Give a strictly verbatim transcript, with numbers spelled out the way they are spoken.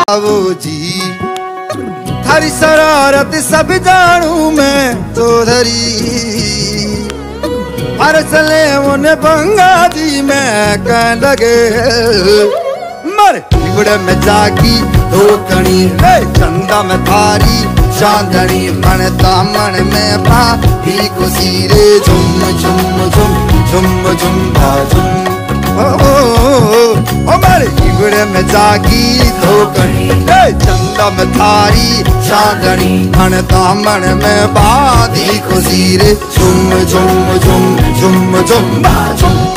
वो जी थारी शरारत सब जानू मैं तो धरी हर सले उन्हें बंगा दी मैं कह लगे मर बिगड़ में जागी धोकनी चंदा में थारी चांदनी मन दामन में भाभी को सीरे झुम झुम झुम झुम झुम झुम ओ ओ मेरे बिगड़ में जागी धोकनी चंदा में थारी चांदनी मन दामन में भाभी को सीरे झुम झुम झुम झुम झुम झुम